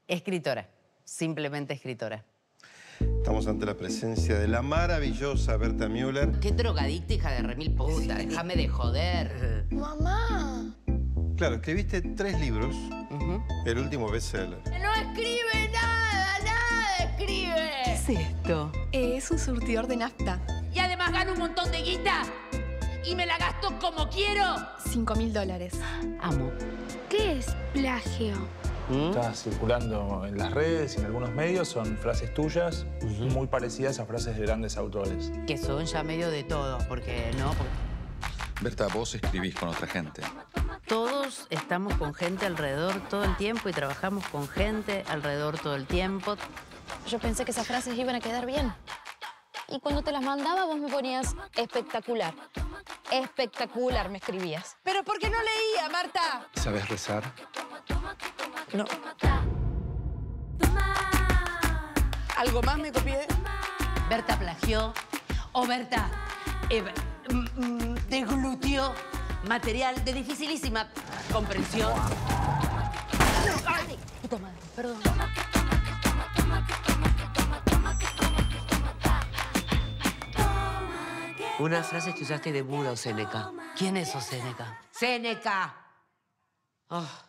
Escritora, simplemente escritora. Estamos ante la presencia de la maravillosa Berta Müller. Qué drogadicta, hija de remil puta. Déjame de joder. Mamá. Claro, escribiste 3 libros. El último bestseller. No escribe nada, nada escribe. ¿Qué es esto? Es un surtidor de nafta. Y además gano un montón de guita. Y me la gasto como quiero. $5.000. Amo. ¿Qué es plagio? Está circulando en las redes y en algunos medios, son frases tuyas muy parecidas a frases de grandes autores. Que son ya medio de todo, porque no... Berta, vos escribís con otra gente. Todos estamos con gente alrededor todo el tiempo y trabajamos con gente alrededor todo el tiempo. Yo pensé que esas frases iban a quedar bien. Y cuando te las mandaba, vos me ponías espectacular. Espectacular, me escribías. ¿Pero por qué no leía, Marta? ¿Sabes rezar? No. ¿Algo más me copié? Berta plagió o Berta deglutió material de dificilísima comprensión. Ay, puta madre, perdón. Una frase que usaste de Buda o Séneca. ¿Quién es o Séneca? ¡Séneca! Oh.